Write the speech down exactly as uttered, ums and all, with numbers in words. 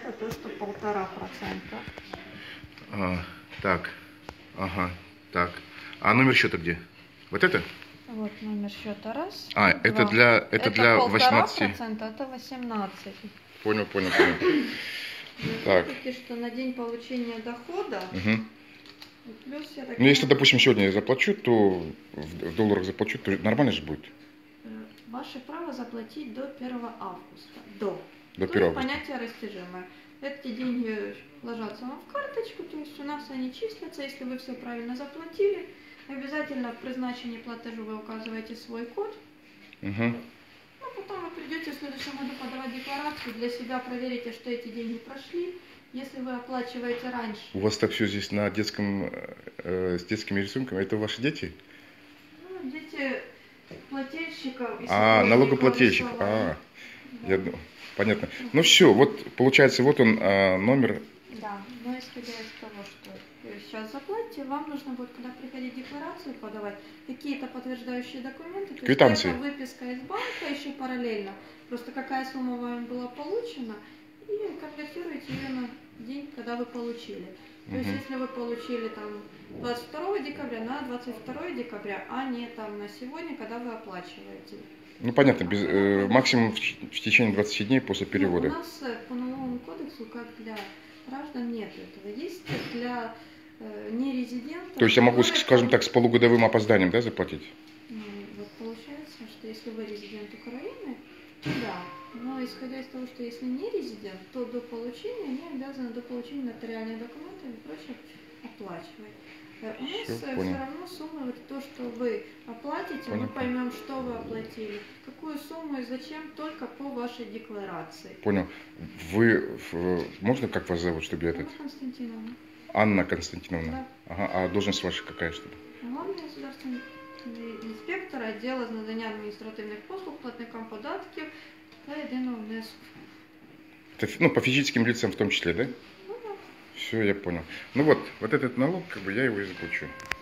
это то, что полтора процента. А, так, ага, так. А номер счета где? Вот это? Вот номер счета раз. А, два. это для, это это для восемнадцати. процента, это восемнадцать. Понял, понял, понял. Так. Видите, что на день получения дохода. Угу. Плюс я так Ну, если, допустим, сегодня я заплачу, то в, в долларах заплачу, то нормально же будет? Ваше право заплатить до первого августа. До. До то первого есть августа. понятие растяжимое. Эти деньги ложатся вам в карточку, то есть у нас они числятся, если вы все правильно заплатили. Обязательно в призначении платежу вы указываете свой код. Угу. Ну, потом вы придете в следующем году подавать декларацию, для себя проверите, что эти деньги прошли. Если вы оплачиваете раньше. У вас так все здесь на детском, э, с детскими рисунками. Это ваши дети? Ну, дети плательщиков. И а, налогоплательщиков. А, да. я, понятно. Ну все, вот получается, вот он э, номер. Да, но исходя из того, что вы сейчас заплатите, вам нужно будет, когда приходить декларацию подавать, какие-то подтверждающие документы. То Квитанции. есть это выписка из банка еще параллельно. Просто какая сумма вам была получена, и конвертируете ее на день, когда вы получили. То есть, если вы получили там двадцать второго декабря на двадцать второе декабря, а не там на сегодня, когда вы оплачиваете. Ну понятно, без, э, максимум в, в течение двадцати дней после перевода. Ну, у нас по налоговому кодексу, как для граждан, нет этого. Есть для э, нерезидентов. То есть я могу, которые, скажем так, с полугодовым опозданием, да, заплатить? Ну, вот получается, что если вы резидент Украины, то да. Но исходя из того, что если не резидент, то до получения они обязаны до получения нотариальных документов и прочее оплачивать. У нас Все, все, понял. равно сумма, вот то, что вы оплатите, Понял. мы поймем, что вы оплатили, какую сумму и зачем, только по вашей декларации. Понял. Вы, можно как вас зовут, чтобы я этот? Анна Константиновна. Анна Константиновна. Да. Ага, а должность ваша какая, чтобы? Главный государственный інспектор відділу з надання адміністративних послуг платникам податків та єдиного внеску. Это, ну, по физическим лицам в том числе, да? Ну, да. Все, я понял. Ну вот, вот этот налог, как бы я его и заплачу.